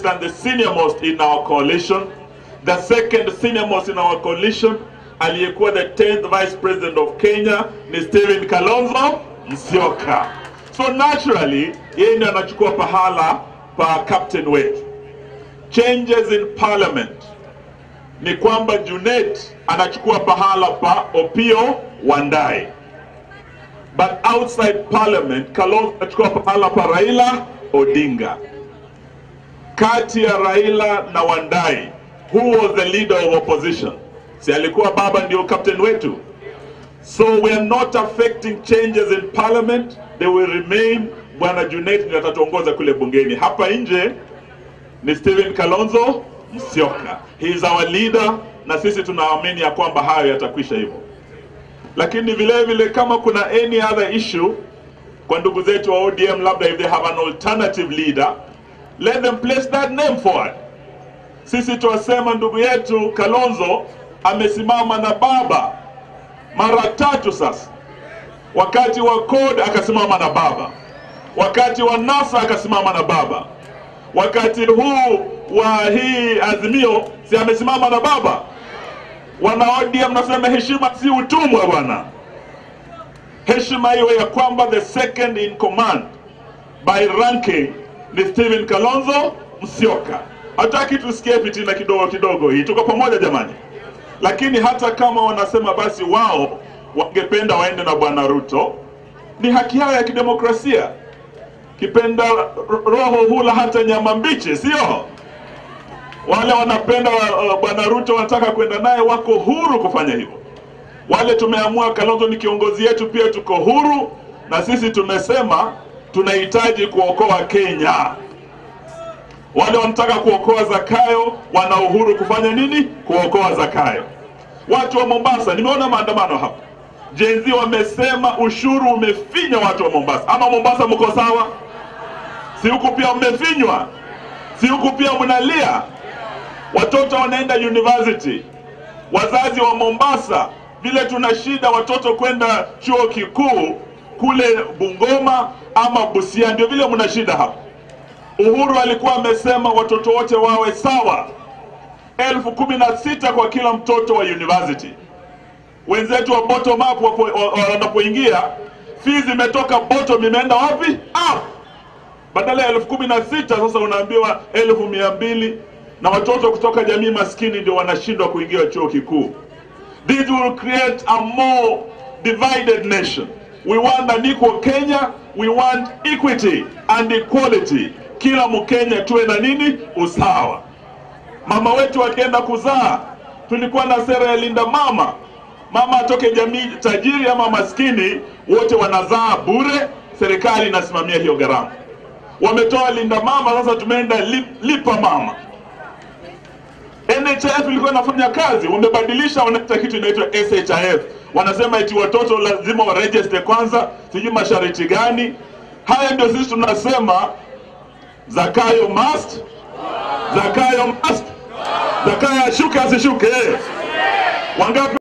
oldest and the senior most in our coalition. The second senior most in our coalition, aliyekuwa the 10th Vice President of Kenya, ni Stephen Kalonzo Musyoka. So naturally, yeye ndiye anachukua pahala pa captain wetu. Changes in parliament ni kwamba Junet anachukua pahala pa Opiyo Wandayi. But outside parliament, Kalonzo anachukua pahala pa Raila Odinga. Kati ya Raila na Wandayi, who was the leader of opposition? Si alikuwa baba ndio captain wetu. So we are not affecting changes in parliament. They will remain. Bwana Junet ndiye atatuongoza kule bungeni. Hapa nje ni Stephen Kalonzo Musyoka. He is our leader na sisi tunaamini ya kwamba hayo yatakwisha hivyo. Lakini vile vile kama kuna any other issue kwa ndugu zetu wa ODM, labda if they have an alternative leader, let them place that name forward. Sisi tuwasema ndugu yetu Kalonzo amesimama na baba mara 3 sasa. Wakati wa code akasimama na baba, wakati wa NASA akasimama na baba, wakati huu wa hii azimio si amesimama na baba. Wana ODM nasema heshima si utumwa bwana. Heshima iwe ya kwamba the second in command by ranking ni Stephen Kalonzo Musyoka. Hataki tusikie fitina kidogo kidogo hii. Tuko pamoja jamani. Lakini hata kama wanasema basi wao wangependa waende na Bwana Ruto, ni haki yao ya kidemokrasia. Kipenda roho hula hata nyama mbichi, sio? Wale wanapenda Bwana Ruto wanataka kwenda naye wako huru kufanya hivyo. Wale tumeamua Kalonzo ni kiongozi yetu pia tuko huru, na sisi tumesema tunahitaji kuokoa Kenya. Wale wanataka kuokoa Zakayo wana uhuru kufanya nini? Kuokoa Zakayo. Watu wa Mombasa, nimeona maandamano hapa. Gen Z wamesema ushuru umefinya watu wa Mombasa. Ama Mombasa mko sawa? Si huku pia mmefinywa? Si huku pia mnalia? Watoto wanaenda university. Wazazi wa Mombasa, vile tuna shida watoto kwenda chuo kikuu kule Bungoma ama Busia, ndio vile mna shida hapa. Uhuru alikuwa amesema watoto wote wawe sawa. 16,000 kwa kila mtoto wa university. Wenzetu wa bottom up wanapoingia, fees imetoka bottom imeenda wapi? Up. Badala ya 16,000 sasa unaambiwa 1,200, na watoto kutoka jamii maskini ndio wanashindwa kuingia chuo kikuu. This will create a more divided nation. We want an equal Kenya, we want equity and equality. Kila Mkenya tuwe na nini? Usawa. Mama wetu wakienda kuzaa, tulikuwa na sera ya linda mama. Mama atoke jamii tajiri ama maskini, wote wanazaa bure, serikali inasimamia hiyo gharama. Wametoa linda mama, sasa tumeenda lipa mama. NHIF ilikuwa inafanya kazi, wamebadilisha, wanaita kitu inaitwa SHIF. Wanasema eti watoto lazima waregister kwanza, sijui masharti gani. Haya ndio sisi tunasema Zakayo must, Zakayo must, Zakayo ashuke asishuke. Wangapi